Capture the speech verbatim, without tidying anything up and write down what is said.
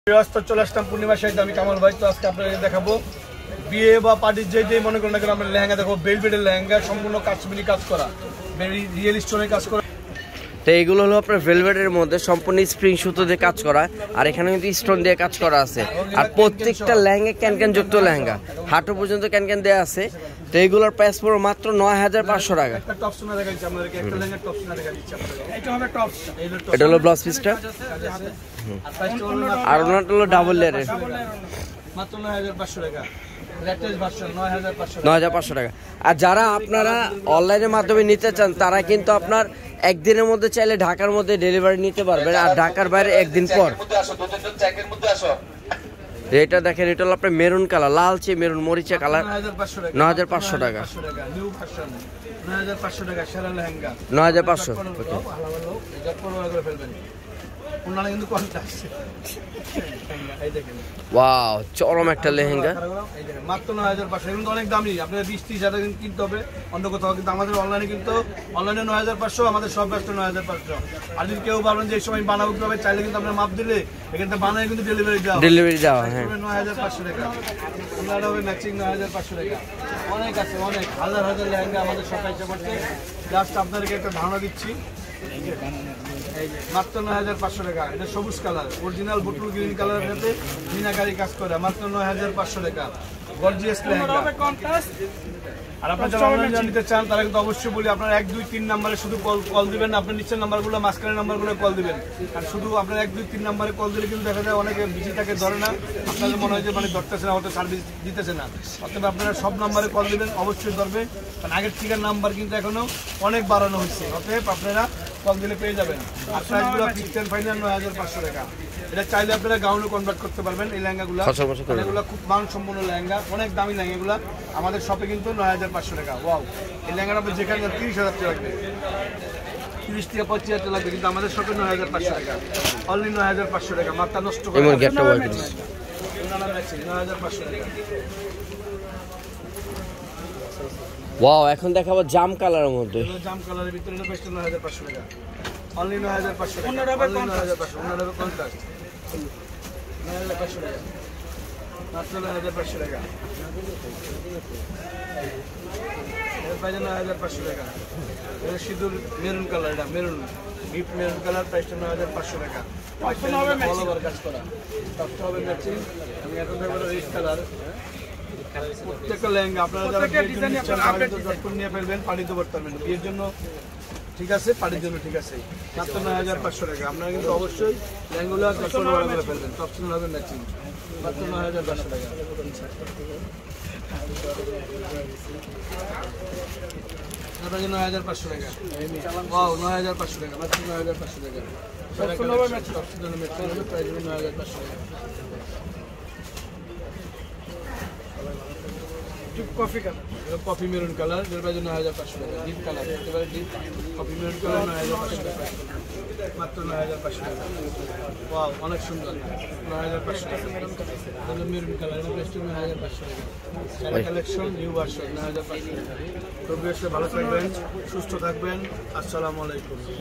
চলে আসলাম পূর্ণিমা শাড়িতে। আমি কামাল ভাই। তো আজকে আপনাদের দেখাবো বিয়ে বা পার্টির যে যে মনে করেন না কেন আমরা লেহেঙ্গা দেখো, বেলভেটের লেহেঙ্গা, সম্পূর্ণ কাশ্মীরি কাজ করা, রিয়েল স্টোনের কাজ করা। তো এইগুলো হলো আপনার ভেলভেটের মধ্যে সম্পূর্ণ স্প্রিং সুতো দিয়ে কাজ করা, আর এখানে কিন্তু স্টোন দিয়ে কাজ করা আছে। আর প্রত্যেকটা লেহেঙ্গা ক্যান ক্যান যুক্ত লেহেঙ্গা, হাঁটু পর্যন্ত ক্যান ক্যান দেওয়া আছে। তো এইগুলোর প্রাইস পড়ো মাত্র নয় হাজার পাঁচশো টাকা। এটা হলো ব্লাউজ পিসটা, আর ওনারটা হলো ডাবল লেয়ারের, মাত্র নয় হাজার পাঁচশো টাকা। নয় হাজার পাঁচশো টাকা। আর যারা আপনারা অনলাইনের মাধ্যমে নিতে চান তারা কিন্তু আপনার একদিনের মধ্যে চাইলে ঢাকার মধ্যে ডেলিভারি নিতে পারবেন, আর ঢাকার বাইরে একদিন পর। এটা দেখেন, এটা হলো আপনার মেরুন কালার, লালচে মেরুন মরিচা কালার, নয় হাজার পাঁচশো টাকা। নয় হাজার পাঁচশো ওয়াও, চরম একটা লেহেঙ্গা, মাত্র নয় হাজার পাঁচশো। কিন্তু অনেক দামি, আপনার বিশ ত্রিশ হাজার কিনতে হবে অন্য কোথাও, কিন্তু আমাদের অনলাইনে কিন্তু অনলাইনে নয় হাজার পাঁচশো, আমাদের সব ব্যস্ত নয় হাজার পাঁচশো। আর যদি কেউ ভাবেন যে এই সময় বানাবো কিভাবে, চাইলে কিন্তু আপনার মাপ দিলে এখান থেকে বানায় কিন্তু ডেলিভারি দেওয়া ডেলিভারি দেওয়া হ্যাঁ নয় হাজার পাঁচশো টাকা। ওনারা হবে ম্যাচিং নয় হাজার পাঁচশো টাকা। অনেক আছে, অনেক হাজার হাজার লেহেঙ্গা আমাদের সব এসে পড়ছে। জাস্ট আপনাদেরকে একটা ধারণা দিচ্ছি, মাত্র নয় হাজার পাঁচশো টাকা। এটা সবুজ কালার, অরিজিনাল বুটুল গ্রিন কালারের সাথে মিনাকারি কাজ করে, মাত্র নয় হাজার পাঁচশো টাকা। গর্জিয়াস লেহেঙ্গা। আর আপনারা যারা অনলাইনে নিতে চান তারা কিন্তু অবশ্যই বলি, আপনারা এক দুই তিন নাম্বারে শুধু কল কল দিবেন। আপনার নিচের নাম্বারগুলো, মাঝখানের নাম্বারগুলো কল দিবেন। আর শুধু আপনার এক দুই তিন নাম্বারে কল দিলে কিন্তু দেখা যায় অনেকে বিজি থাকে, ধরে না, আপনাদের মনে হয় যে মানে ধরতেছে না, হয়তো সার্ভিস দিতেছে না। অর্থাৎ আপনারা সব নাম্বারে কল দিবেন, অবশ্যই ধরবে। কারণ আগের থেকে নাম্বার কিন্তু এখনো অনেক বাড়ানো হয়েছে, অতএব আপনারা কল দিলে পেয়ে যাবেন। আর প্রাইসগুলো ফিক্সড এন্ড ফাইনাল নয় হাজার পাঁচশো টাকা। এটা চাইলে আপনারা গাউনে কনভার্ট করতে পারবেন। এই লেহেঙ্গাগুলো এগুলো খুব মানসম্পন্ন লেহেঙ্গা, অনেক দামি লেহেঙ্গাগুলো আমাদের শপে কিন্তু নয় হাজার পাঁচশো টাকা। ওয়াও, এই লেহেঙ্গাটা আপনি যেখানে তিরিশ হাজার টাকা লাগবে, তিরিশ থেকে পঁচিশ হাজার টাকা লাগবে, কিন্তু আমাদের শপে নয় হাজার পাঁচশো টাকা। অনলি নয় হাজার পাঁচশো টাকা। মাথা নষ্ট করে নয় হাজার পাঁচশো টাকা। ওয়াও, এখন দেখাবো জাম কালারের মধ্যে, জাম কালারের ভিতরে নয় হাজার পাঁচশো টাকা। অনলি নয় হাজার পাঁচশো টাকা। নয় হাজার পাঁচশো, অন্যভাবে কন্ট্রাস্ট নয় হাজার পাঁচশো টাকা, মাত্র নয় হাজার পাঁচশো টাকা। এর বাইরে নয় হাজার পাঁচশো টাকা। এটা সিঁদুর মেরুন কালার, এটা মেরুন ডিপ মেরুন কালার, প্রাইসটা নয় হাজার পাঁচশো টাকা। ভালো করে কাজ করা, সবটা হবে ম্যাচিং। আমি এখন দেখবো রেড কালার। প্রত্যেকটা লেহেঙ্গা আপনারা যারা যখন নিয়ে ফেলবেন, পাঠিয়ে করতে পারবেন বিয়ের জন্য, ঠিক আছে, পার্টির জন্য ঠিক আছে। মাত্র নয় হাজার পাঁচশো টাকা। আপনারা কিন্তু অবশ্যই লেহেঙ্গাগুলো যত্ন করে ফেলবেন, সবসময় হবে ম্যাচিং। মাত্র নয় হাজার পাঁচশো টাকা। নয় হাজার পাঁচশো টাকা। ওয়াও, নয় হাজার পাঁচশো টাকা, মাত্র নয় হাজার পাঁচশো টাকা। নয় হাজার পাঁচশো টাকা। Coffee colour, coffee maroon colour, এর বাইরে নয় হাজার পাঁচশো টাকা। ডিপ কালার, একেবারে ডিপ কফি মেরুন কালার, নয় হাজার পাঁচশো টাকা, মাত্র নয় হাজার পাঁচশো টাকা। ওয়াও, অনেক সুন্দর, নয় হাজার পাঁচশো টাকা। মেরুন কালার, এটা বেস্ট নয় হাজার পাঁচশো টাকা। কালেকশন নিউ ভার্সন, নয় হাজার পাঁচশো টাকা। তো বেশ ভালো থাকবেন, সুস্থ থাকবেন। আসসালামু আলাইকুম।